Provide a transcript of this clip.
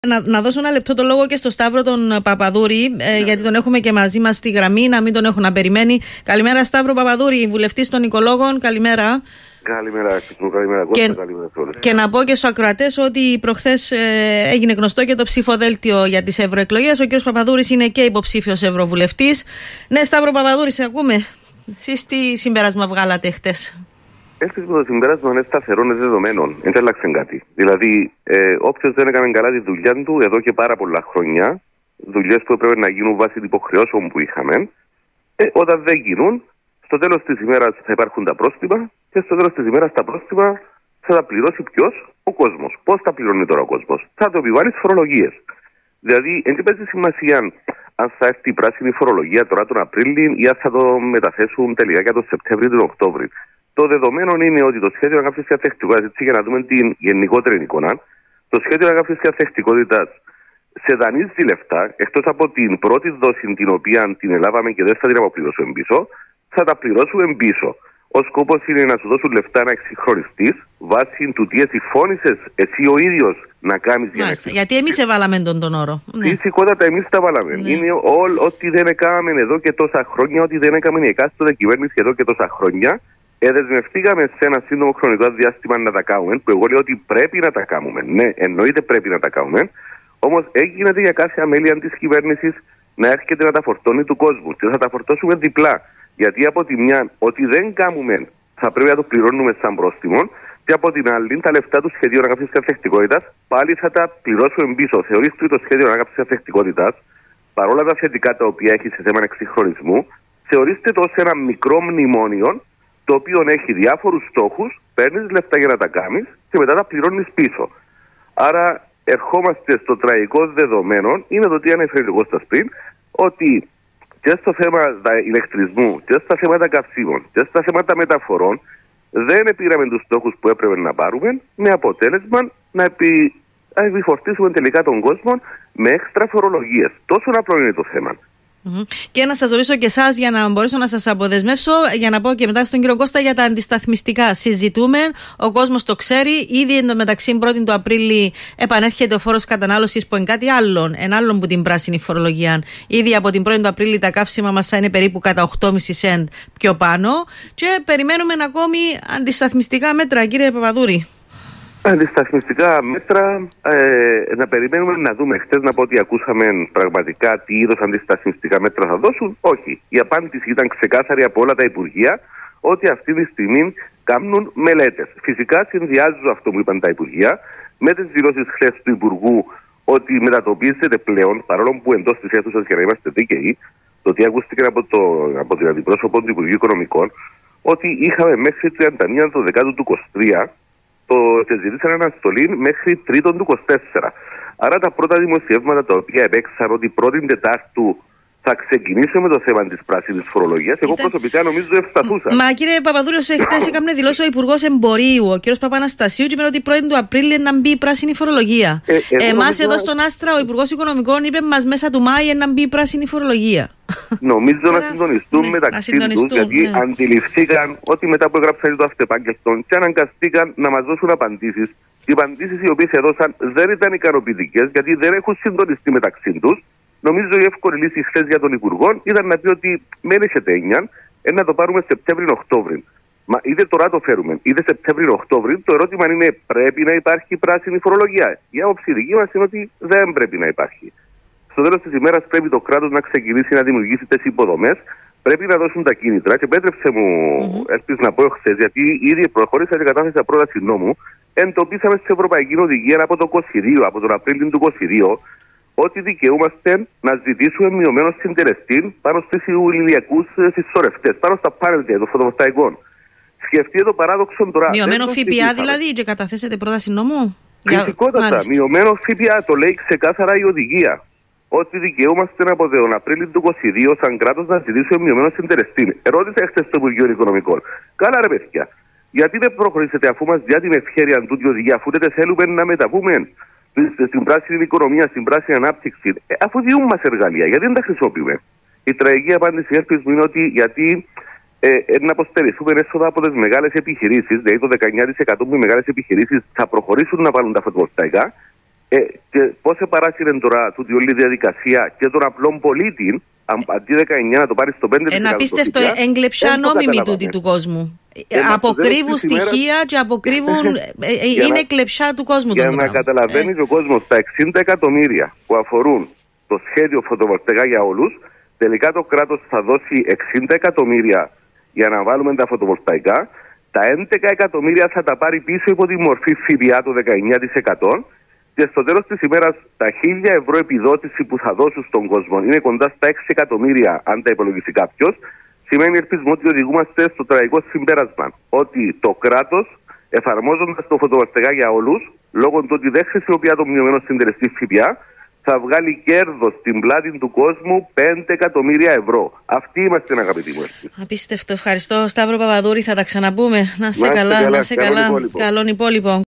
Να δώσω ένα λεπτό το λόγο και στο Σταύρο τον Παπαδούρη, γιατί τον έχουμε και μαζί μας στη γραμμή, να μην τον έχουν να περιμένει. Καλημέρα, Σταύρο Παπαδούρη, βουλευτής των Οικολόγων. Καλημέρα. Καλημέρα, καλημέρα Κώστα, καλημέρα σε όλες. Και να πω και στους ακροατές ότι προχθές έγινε γνωστό και το ψηφοδέλτιο για τις ευρωεκλογές. Ο κ. Παπαδούρης είναι και υποψήφιος ευρωβουλευτής. Ναι, Σταύρο Παπαδούρη, σε ακούμε. Εσείς τι συμπέρασμα βγάλατε χτες? Έρχεται το συμπέρασμα είναι σταθερό, είναι δεδομένων. Δεν άλλαξε κάτι. Δηλαδή, όποιος δεν έκανε καλά τη δουλειά του εδώ και πάρα πολλά χρόνια, δουλειές που έπρεπε να γίνουν βάσει των υποχρεώσεων που είχαμε, όταν δεν γίνουν, στο τέλος της ημέρας θα υπάρχουν τα πρόστιμα και στο τέλος της ημέρας τα πρόστιμα θα τα πληρώσει ποιος? Ο κόσμος. Πώς τα πληρώνει τώρα ο κόσμος? Θα το επιβάλλει στις φορολογίες. Δηλαδή, δεν παίζει σημασία αν θα έρθει η πράσινη φορολογία τώρα τον Απρίλιο ή αν θα το μεταθέσουν τελικά για τον Σεπτέμβριο ή τον Οκτώβριο. Το δεδομένο είναι ότι το σχέδιο ανάκαμψης και ανθεκτικότητας, έτσι για να δούμε την γενικότερη εικόνα, το σχέδιο ανάκαμψης και ανθεκτικότητας σε δανείζει λεφτά, εκτός από την πρώτη δόση την οποία την ελάβαμε και δεν θα την αποπληρώσουμε πίσω, θα τα πληρώσουμε πίσω. Ο σκοπός είναι να σου δώσουν λεφτά να εξυγχρονιστείς βάσει του τι συμφώνησες εσύ ο ίδιος να κάνεις. Γιατί εμείς εβάλαμε τον όρο. Φυσικότατα εμείς τα βάλαμε. Ναι. Είναι ό,τι δεν έκαναμε εδώ και τόσα χρόνια, ό,τι δεν έκαναμε η εκάστοτε κυβέρνηση εδώ και τόσα χρόνια. Δεσμευτήκαμε σε ένα σύντομο χρονικό διάστημα να τα κάνουμε, που εγώ λέω ότι πρέπει να τα κάνουμε. Ναι, εννοείται πρέπει να τα κάνουμε. Όμως έγινε για κάθε αμέλεια της κυβέρνησης να έρχεται να τα φορτώνει του κόσμου. Και θα τα φορτώσουμε διπλά. Γιατί από τη μια, ότι δεν κάνουμε, θα πρέπει να το πληρώνουμε σαν πρόστιμο, και από την άλλη, τα λεφτά του σχεδίου ανάκαμψης και ανθεκτικότητας πάλι θα τα πληρώσουμε πίσω. Θεωρήστε το σχέδιο ανάκαμψης και ανθεκτικότητας, παρόλα τα θετικά τα οποία έχει σε θέμα εξυγχρονισμού, θεωρήστε το ως ένα μικρό μνημόνιο, το οποίο έχει διάφορους στόχους, παίρνεις λεφτά για να τα κάνεις και μετά τα πληρώνεις πίσω. Άρα ερχόμαστε στο τραγικό δεδομένο, είναι το τι ανέφερε ο Κώστας πριν, ότι και στο θέμα ηλεκτρισμού και στα θέματα καυσίμων και στα θέματα μεταφορών δεν πήραμε τους στόχους που έπρεπε να πάρουμε, με αποτέλεσμα να επιφορτήσουμε τελικά τον κόσμο με έξτρα φορολογίες. Τόσο απλό είναι το θέμα. Και να σας ρωτήσω και εσάς για να μπορέσω να σας αποδεσμεύσω, για να πω και μετά στον κύριο Κώστα για τα αντισταθμιστικά. Συζητούμε, ο κόσμος το ξέρει, ήδη εντωμεταξύ 1η του Απρίλη επανέρχεται ο φόρος κατανάλωσης που είναι κάτι άλλο, ένα άλλο που την πράσινη φορολογία. Ήδη από την 1η του Απρίλη τα καύσιμα μας θα είναι περίπου κατά 8,5 σεντ πιο πάνω και περιμένουμε ακόμη αντισταθμιστικά μέτρα, κύριε Παπαδούρη. Αντισταθμιστικά μέτρα, να περιμένουμε να δούμε. Χτες να πω ότι ακούσαμε πραγματικά τι είδος αντισταθμιστικά μέτρα θα δώσουν. Όχι. Η απάντηση ήταν ξεκάθαρη από όλα τα Υπουργεία ότι αυτή τη στιγμή κάνουν μελέτες. Φυσικά συνδυάζουν αυτό που είπαν τα Υπουργεία με τις δηλώσεις χθες του Υπουργού ότι μετατοπίζεται πλέον, παρόλο που εντός της αίθουσας, για να είμαστε δίκαιοι, το τι ακούστηκε από την αντιπρόσωπο του Υπουργείου Οικονομικών, ότι είχαμε μέχρι 31 του 10 του 23 και ζητήσαν αναστολή μέχρι 3 του 24. Άρα τα πρώτα δημοσιεύματα τα οποία επέξαν ότι 1η Τετάρτου θα ξεκινήσουμε το θέμα της πράσινης φορολογίας, εγώ προσωπικά νομίζω ευσταθούσα. Μα κύριε Παπαδούρη, χτες έκανε δηλώσει ο Υπουργός Εμπορίου, ο κ. Παπαναστασίου, και είπε ότι 1η του Απρίλη να μπει η πράσινη φορολογία. Εμάς εδώ στον Άστρα ο Υπουργός Οικονομικών είπε μας μέσα του Μάη να μπει η πράσινη φορολογία. Νομίζω να συντονιστούν μεταξύ τους, γιατί αντιληφθήκαν ότι μετά που έγραψαν το αυτεπάγγελτο και αναγκαστήκαν να μας δώσουν απαντήσεις. Οι απαντήσεις οι οποίες έδωσαν δεν ήταν ικανοποιητικές, γιατί δεν έχουν συντονιστεί μεταξύ τους. Νομίζω η εύκολη λύση χθες για τον Υπουργό ήταν να πει ότι μένει σε τένια, να το πάρουμε Σεπτέμβριο-Οκτώβριο. Μα είτε τώρα το φέρουμε, είτε Σεπτέμβριο-Οκτώβριο, το ερώτημα είναι πρέπει να υπάρχει πράσινη φορολογία. Η άποψη δική μας είναι ότι δεν πρέπει να υπάρχει. Στο τέλος της ημέρας πρέπει το κράτος να ξεκινήσει να δημιουργήσει τις υποδομές, πρέπει να δώσουν τα κίνητρα. Και επέτρεψε μου, ελπίζω να πω χθες, γιατί ήδη προχωρήσα και κατάθεσα πρόταση νόμου, εντοπίσαμε στην Ευρωπαϊκή Οδηγία από τον Απρίλιο του 2022, ότι δικαιούμαστε να ζητήσουμε μειωμένο συντελεστή πάνω στους ηλιακούς συσσωρευτές, πάνω στα πάνελ των φωτοβολταϊκών. Σκεφτείτε το παράδοξο τώρα. Μειωμένο ΦΠΑ δηλαδή, και καταθέσετε πρόταση νόμου. Φυσικότατα. Μειωμένο ΦΠΑ, το λέει ξεκάθαρα η οδηγία. Ότι δικαιούμαστε από τον Απρίλιο του 2022 σαν κράτος να ζητήσουμε μειωμένο συντελεστή. Ερώτησα χθες στο Υπουργείο Οικονομικών. Καλά, ρε παιδιά, γιατί δεν προχωρήσετε αφού μας διά την ευχέρεια τούτη οδηγία, αφού δεν θέλουμε να μεταβούμε στην πράσινη οικονομία, στην πράσινη ανάπτυξη, αφού διούν μας εργαλεία, γιατί δεν τα χρησιμοποιούμε? Η τραγική απάντηση έρθει μου είναι ότι γιατί να αποστερηθούμε έσοδα από τις μεγάλες επιχειρήσεις, δηλαδή το 19% που οι μεγάλες επιχειρήσεις θα προχωρήσουν να βάλουν τα φωτοβολταϊκά Και πώς παράσυρε τώρα τούτη όλη διαδικασία και τον απλό πολίτη, αντί 19 να το πάρει στο 5%. Ένα απίστευτο έγκλεψα νόμιμη τούτη του κόσμου. Αποκρύβουν στοιχεία και αποκρύβουν. Είναι κλεψά του κόσμου. Για να καταλαβαίνει ο κόσμος, τα 60 εκατομμύρια που αφορούν το σχέδιο φωτοβολταϊκά για όλους, τελικά το κράτος θα δώσει 60 εκατομμύρια για να βάλουμε τα φωτοβολταϊκά. Τα 11 εκατομμύρια θα τα πάρει πίσω υπό τη μορφή ΦΠΑ το 19%. Και στο τέλος της ημέρας, τα 1.000 ευρώ επιδότηση που θα δώσουν στον κόσμο είναι κοντά στα 6 εκατομμύρια, αν τα υπολογίσει κάποιος. Σημαίνει, ελπίζουμε, ότι οδηγούμαστε στο τραγικό συμπέρασμα. Ότι το κράτος, εφαρμόζοντας το φωτοβολταϊκά για όλους, λόγω του ότι δεν χρησιμοποιεί το μειωμένο συντελεστή ΦΠΑ, θα βγάλει κέρδος στην πλάτη του κόσμου 5 εκατομμύρια ευρώ. Αυτοί είμαστε, αγαπητοί μου. Απίστευτο. Ευχαριστώ, Σταύρο Παπαδούρη. Θα τα ξαναπούμε. Να είστε καλά. Καλόν υπόλοιπο.